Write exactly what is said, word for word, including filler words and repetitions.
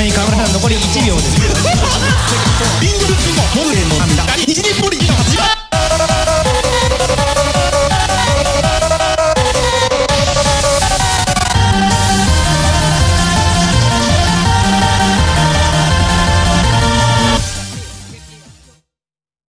なみに川村さん残りいちびょうです。 リンゴルスもモルレンの涙西日